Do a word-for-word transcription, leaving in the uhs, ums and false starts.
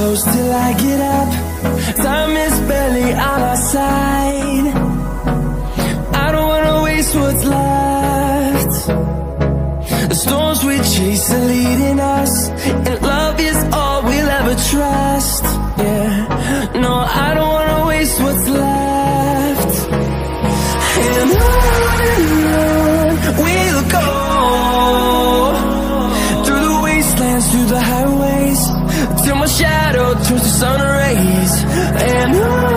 close till I get up. Time is barely on our side. I don't wanna waste what's left. The storms we chase are leading us, and love is all we'll ever trust. Yeah, no, I don't wanna waste what's left. And on and on we'll go, through the wastelands, through the highways, till my shadow turns to sun rays. And on